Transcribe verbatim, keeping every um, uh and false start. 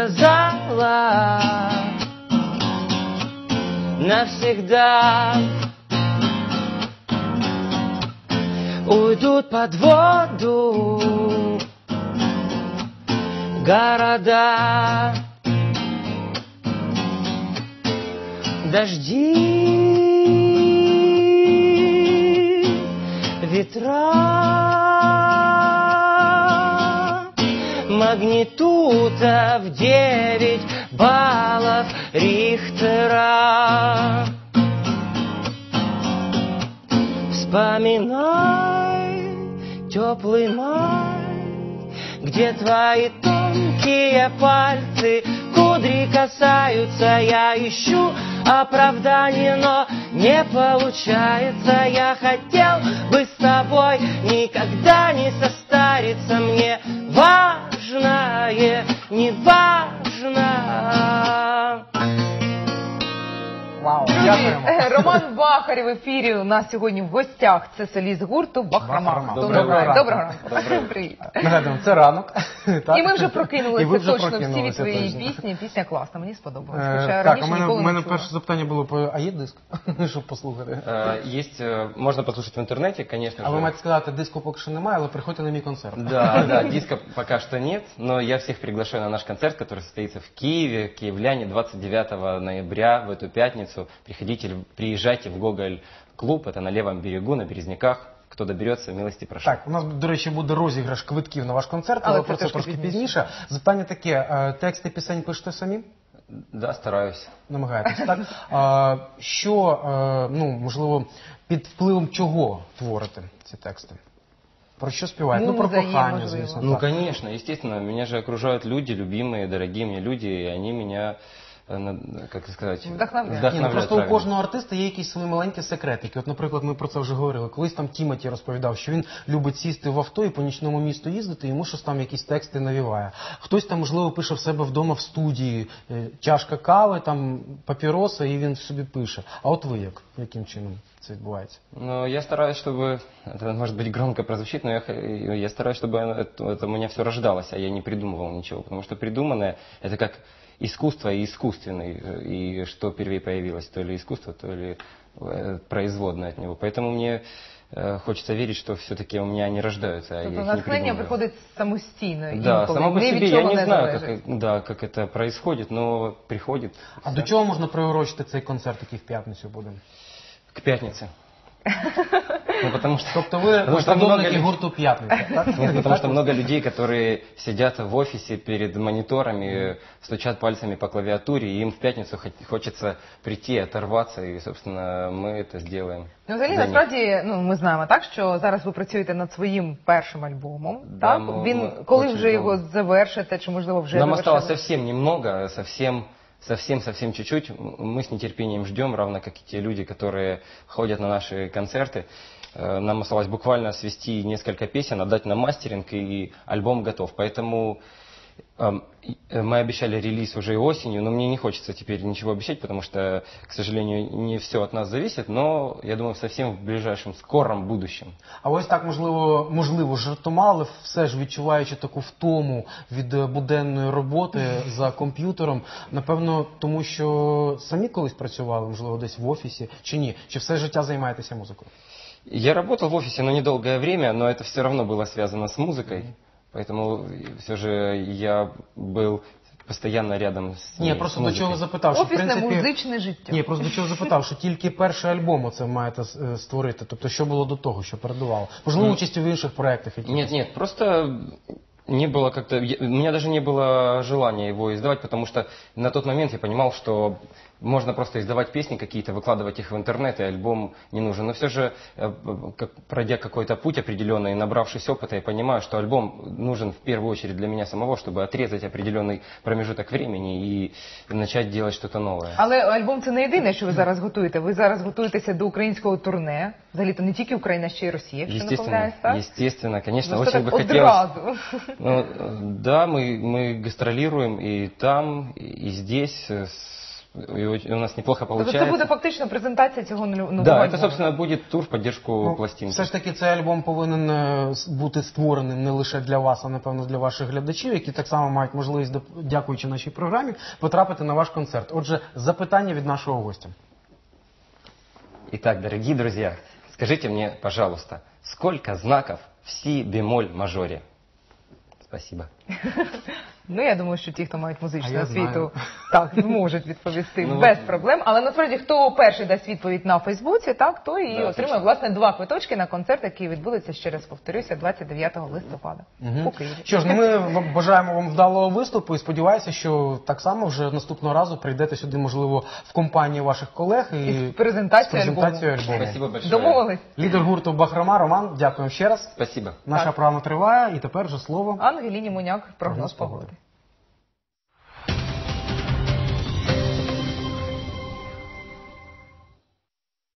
сказала навсегда. Уйдут под воду города, дожди, ветра, магнитута в девять баллов Рихтера. Вспоминай теплый май, где твои тонкие пальцы кудри касаются. Я ищу оправдание, но не получается. Я хотел бы с тобой никогда не состариться. Мне важное не важно. Вау, дякуємо. Роман Бахарєв в ефірі у нас сьогодні в гостях. Це соліст гурту Бахрома. Доброго ранку. Доброго ранку. Привіт. Нагадуємо, це ранок. І ми вже прокинулися вже точно всі від прокинулися, твоєї точно. пісні. Пісня класна, мені сподобалась. Е, Хоча Так, раніше у мене, ніколи у мене не чула. перше запитання було, по- а є диск, щоб послухати? Э, Есть, э, можно послушать в интернете, конечно А же. ви маєте сказати, диску поки що немає, але приходьте на мій концерт. Да, да, диска пока что нет, но я всех приглашаю на наш концерт, который состоится в Киеве, киевляне, двадцать девятого ноября, в эту пятницу. Приходите, приезжайте в Гоголь-клуб, это на левом берегу, на Березняках. Кто доберется, милости прошу. Так, у нас, до речі, буде розіграш квитків на ваш концерт, але, Але про це це трошки трошки пізніше. пізніше. Запитання таке, е, тексти пісень пишете самі? Да, стараюсь. Намагаєтесь, так? А, що, е, ну, можливо, під впливом чого творите ці тексти? Про що співаєте? Ну, про Муза є, кохання, можливо. звісно. Ну, так. конечно, естественно, меня же окружают люди, любимые, дорогие мне люди, и они меня, э, на- как сказать, Вдохновляют. Ні, ну, вдохновляют, просто у правильно. кожного артиста є якісь свої маленькі секретики. От, наприклад, ми про це вже говорили. Колись там Тімоті розповідав, що він любить сісти в авто і по нічному місту їздити, і йому щось там якісь тексти навіває. Хтось там, можливо, пише в себе вдома в студії, е, чашка кави, там папіроса, і він собі пише. А от ви як? Яким чином це відбувається? Но я стараюсь, чтобы, это может быть громко прозвучит, но я, х- я стараюсь, чтобы это, это у меня все рождалось, а я не придумывал ничего. Потому что придуманное — это как искусство и искусственный, и что первее появилось, то ли искусство, то ли э, производное от него. Поэтому мне э, хочется верить, что все-таки у меня они рождаются, а я Тобто их не натхнення придумываю. приходить самостійно. Да, інколи, само по ні від себе я чого не знаю, залежить. как, да, как это происходит, но приходит. А до чого можна приурочити цей концерт, який в п'ятницю буде? К пятнице. Ну, потому что... Тобто ви Потому что много послідовники людей- гурту «П'ятниця», так? Нет, потому что много людей, которые сидят в офисе перед мониторами, стучат пальцами по клавиатуре, и им в пятницу хот- хочется прийти, оторваться, и, собственно, мы это сделаем. Ну, взагалі, за них. насправді, ну, ми знаємо так, що зараз ви працюєте над своїм першим альбомом. Да, так? ми- Він, ми коли очень вже його довго. завершите, чи можливо вже Нам завершили? осталось совсем немного, совсем, совсем, совсем чуть-чуть. Мы с нетерпением ждем, равно как и те люди, которые ходят на наши концерты. Э, Нам осталось буквально свести несколько песен, отдать на мастеринг, и альбом готов. Поэтому эм, и- э, мы обещали релиз уже и осенью, но мне не хочется теперь ничего обещать, потому что, к сожалению, не все от нас зависит, но, я думаю, совсем в ближайшем, скором будущем. А ось так, можливо, можливо, жартома, але все ж відчуваючи таку втому від е, буденної роботи за комп'ютером, напевно, тому що самі колись працювали, можливо, десь в офісі, чи ні? Чи все життя займаєтеся музикою? Я работал в офисе, но недолгое время, но это все равно было связано с музыкой. Поэтому все же я был постоянно рядом с Ні, ней, я просто с до чого музыкой. запитав, що в Офісне принципі... музичне життя. Ні, просто до чого запитав, що тільки перший альбом оце маєте е, створити. Тобто, що було до того, що передувало? Можливо, Ну, участь в інших проєктах якихось? Нет, нет, просто не было как-то... я- У меня даже не было желания его издавать, потому что на тот момент я понимал, что можно просто издавать песни какие-то, выкладывать их в интернет, и альбом не нужен. Но все же, э, как- пройдя какой-то путь определенный, и набравшись опыта, я понимаю, что альбом нужен в первую очередь для меня самого, чтобы отрезать определенный промежуток времени и начать делать что-то новое. Але альбом це не єдине, що ви зараз готуєте. Ви зараз готуєтеся до українського турне. Взагалі-то не тільки Україна, ще й Росія, якщо не Естественно, помиляюсь, так? естественно, конечно, Ну, очень що бы так хотелось... одразу. Ну, э, да, мы, мы гастролируем и там, и и здесь, э, с и у нас неплохо Тобто получается. це буде фактично презентація цього нового Да, альбому? это, собственно, будет тур в поддержку Ну, пластинки. все ж таки цей альбом повинен е, с- бути створеним не лише для вас, а напевно для ваших глядачів, які так само мають можливість, доп- дякуючи нашій програмі, потрапити на ваш концерт. Отже, запитання від нашого гостя. Итак, дорогие друзья, скажите мне, пожалуйста, сколько знаков в си-бемоль мажоре? Спасибо. Ну, я думаю, що ті, хто мають А музичну я освіту, знаю. так, зможуть відповісти Ну, без от- проблем. Але насправді, хто перший дасть відповідь на Фейсбуці, так, то і Да, отримає, точно. власне, два квиточки на концерт, який відбудеться, ще раз повторюся, двадцять дев'ятого листопада Мгм. у Києві. Що ж, ну ми вам бажаємо вам вдалого виступу і сподіваюся, що так само вже наступного разу прийдете сюди, можливо, в компанії ваших колег і І з презентацією з презентацією альбому. Спасибо большое. Домовились? Лідер гурту Бахрома Роман, дякуємо ще раз. Спасибо. Наша програма триває, і тепер вже слово. Ангеліні Муняк, прогноз погоди.